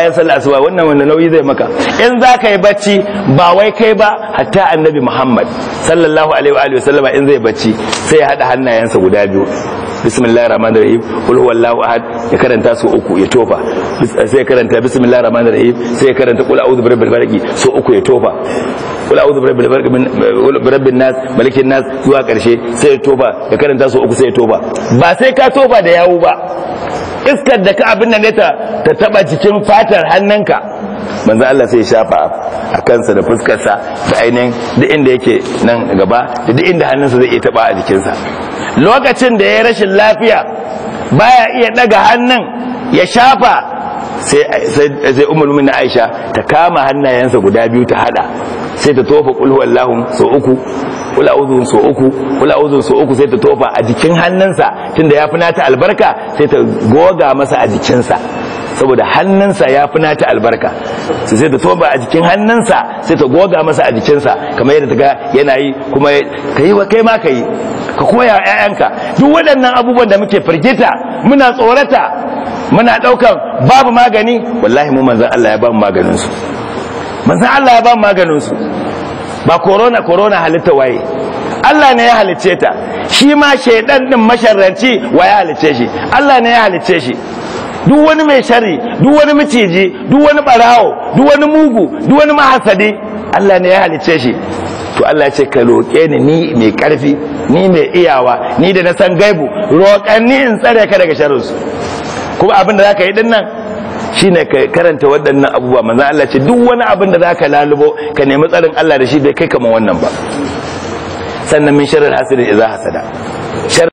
bayan sallar asuba wannan wanda nauyi zai maka. In za ka yi bacci ba wai kai ba, hatta annabi Muhammad sallallahu alaihi wa sallama in zai bacci sai ya hada hannayensa guda biyu, bismillahir rahmanir rahim, qul huwallahu ahad, ya karanta su uku ya tofa, sai ya karanta bismillahir rahmanir rahim, sai ya karanta qul a'udhu birabbil falaq su uku ya tofa, qul a'udhu birabbil falaq birabbin nas malikin nas zuwa karshe sai ya tofa, ya karanta su uku sai ya tofa. Ba sai ka tofa da yawu ba, iskar da ka abin nan ta taba cikin fatar hannunka, manzo Allah sai ya shafa a kansa da fuskarsa da ainihin duk inda yake nan gaba da duk inda hannunsa zai iya taba a jikinsa. Lokacin da ya rashin lafiya baya iya daga hannun ya shafa, sai ummul mu'minin Aisha ta kama hannayensa guda biyu ta hada, sai ta tofa qul huwallahu so uku, qul a'udhu so uku, qul a'udhu so uku, sai ta tofa a jikin hannunsa, tunda ya fi nata albarka sai ta goga masa a jikinsa, saboda hannunsa ya fi nata albarka, sai ta tofa a jikin hannunsa sai ta goga masa a jikinsa, kamar yadda ta ga yana yi. Kuma kai ma kai, ka koya ƴaƴanka duk waɗannan abubuwan da muke firgita, muna tsorata, muna ɗaukan babu magani. Wallahi mu manzon Allah ya ba mu maganin su, manzon Allah ya ba mu maganin su. Ba corona halitta waye, Allah ne ya halicce ta. Shi ma shaidan din masharranci wa ya halicce shi, Allah ne ya halicce shi. Duk wani mai sharri, duk wani miciji, duk wani barawo, duk wani mugu, duk wani mahasadi, Allah ne ya halicce shi. To Allah ce ka roƙe ni mai ƙarfi, ni mai iyawa, ni da na san gaibu, roƙan ni in tsare ka daga sharrinsu. Kuma abin da zaka yi din nan shine ka karanta waɗannan abubuwa. Manzo Allah ce duk wani abin da zaka lalubo ka nemi tsarin Allah da shi bai kai kamar wannan ba. Sannan min sharril hasidin idza hasada.